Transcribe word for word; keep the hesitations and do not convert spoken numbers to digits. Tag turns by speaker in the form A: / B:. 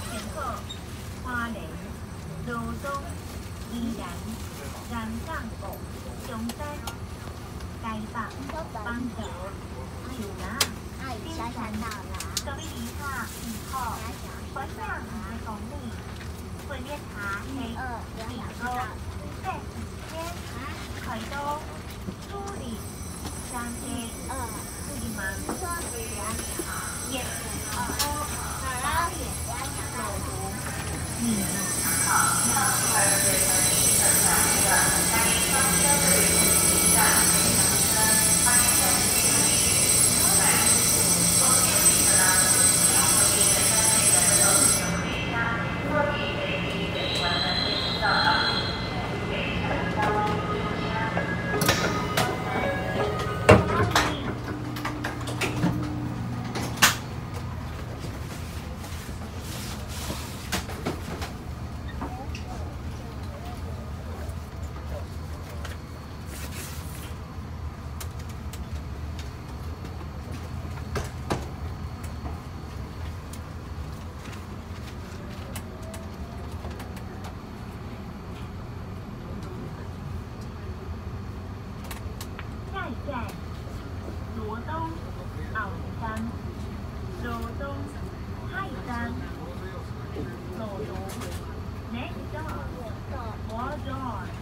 A: 前后、花莲、罗东、宜兰、南港、中山、台北、板桥、树林、金山、各位旅客您好，欢迎来光临。对面茶系米糕、白鱼鲜、海刀、猪鳞、三鲜、布里曼、叶子、花叶、豆腐、米下一站，罗东奥山，罗东海山，罗东 Next stop， Waldorf。